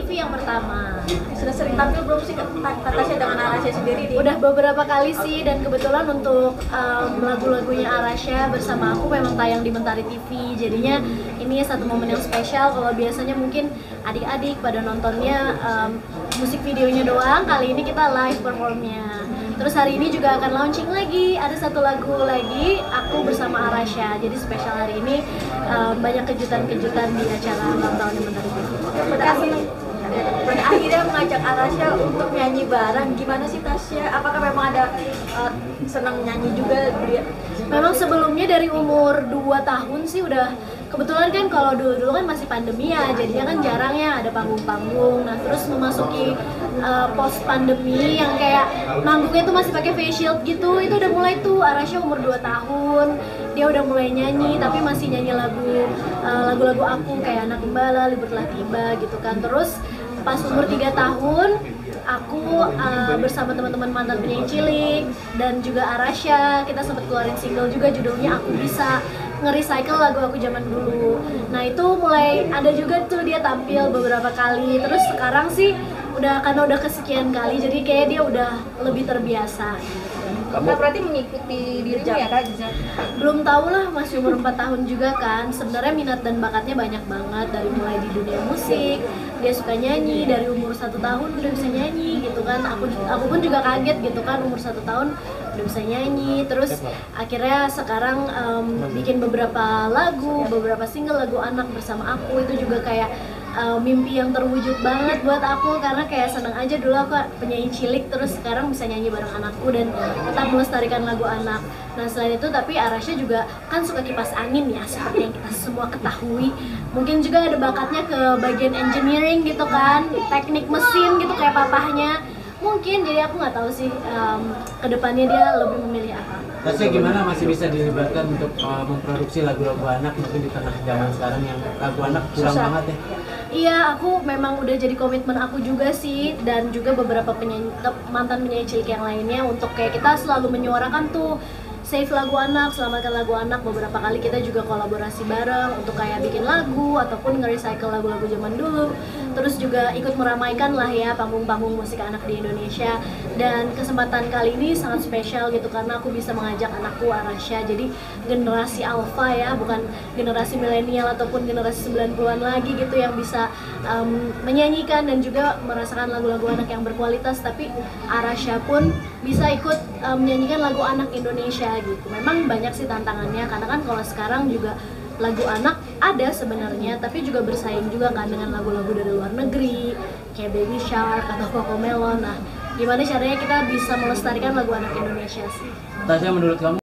TV yang pertama. Sudah sering tampil belum sih Tasya dengan Arasya sendiri di? Udah beberapa kali sih, dan kebetulan untuk lagu-lagunya Arasya bersama aku memang tayang di Mentari TV. Jadinya ini satu momen yang spesial. Kalau biasanya mungkin adik-adik pada nontonnya musik videonya doang, kali ini kita live performnya. Terus hari ini juga akan launching lagi, ada satu lagu lagi aku bersama Arasya. Jadi spesial hari ini banyak kejutan-kejutan di acara ulang tahun Mentari TV. Pada akhirnya mengajak Arasya untuk nyanyi bareng. Gimana sih Tasya? Apakah memang ada senang nyanyi juga dia? Memang sebelumnya dari umur 2 tahun sih udah, kebetulan kan kalau dulu kan masih pandemi ya, jadinya kan jarang ya ada panggung-panggung. Nah terus memasuki post pandemi yang kayak manggungnya tuh masih pakai face shield gitu, itu udah mulai tuh Arasya umur 2 tahun dia udah mulai nyanyi, tapi masih nyanyi lagu-lagu aku kayak Anak Gembala, Libur Telah Tiba gitu kan. Terus pas umur 3 tahun aku bersama teman-teman mantan penyanyi cilik dan juga Arasya, kita sempat keluarin single juga judulnya Aku Bisa, nge-recycle lagu aku zaman dulu. Nah itu mulai ada juga tuh dia tampil beberapa kali. Terus sekarang sih karena udah kesekian kali, jadi kayak dia udah lebih terbiasa. Kamu berarti mengikuti dirinya ya Kak? Belum tahu lah, masih umur 4 tahun juga kan. Sebenarnya minat dan bakatnya banyak banget, dari mulai di dunia musik, dia suka nyanyi, dari umur 1 tahun udah bisa nyanyi gitu kan. Aku pun juga kaget gitu kan, umur 1 tahun udah bisa nyanyi. Terus akhirnya sekarang bikin beberapa lagu, beberapa single lagu anak bersama aku. Itu juga kayak mimpi yang terwujud banget buat aku, karena kayak seneng aja dulu aku penyanyi cilik terus sekarang bisa nyanyi bareng anakku dan tetap melestarikan lagu anak. Nah selain itu tapi Arasya juga kan suka kipas angin ya, seperti yang kita semua ketahui. Mungkin juga ada bakatnya ke bagian engineering gitu kan, teknik mesin gitu kayak papahnya mungkin. Jadi aku nggak tahu sih kedepannya dia lebih memilih apa. Tasya gimana masih bisa dilibatkan untuk memproduksi lagu-lagu anak mungkin di tengah zaman sekarang yang lagu anak kurang Susah banget ya? Iya, aku memang udah jadi komitmen aku juga sih, dan juga beberapa mantan penyanyi cilik yang lainnya, untuk kayak kita selalu menyuarakan tuh save lagu anak, selamatkan lagu anak. Beberapa kali kita juga kolaborasi bareng untuk kayak bikin lagu ataupun nge-recycle lagu-lagu zaman dulu. Terus juga ikut meramaikan lah ya panggung-panggung musik anak di Indonesia. Dan kesempatan kali ini sangat spesial gitu karena aku bisa mengajak anakku Arasya, jadi generasi alpha ya, bukan generasi milenial ataupun generasi 90-an lagi gitu yang bisa menyanyikan dan juga merasakan lagu-lagu anak yang berkualitas. Tapi Arasya pun bisa ikut menyanyikan lagu anak Indonesia gitu. Memang banyak sih tantangannya, karena kan kalau sekarang juga lagu anak ada sebenarnya, tapi juga bersaing juga kan dengan lagu-lagu dari luar negeri kayak Baby Shark atau Cocomelon. Nah gimana caranya kita bisa melestarikan lagu anak Indonesia sih? Tasya, menurut kamu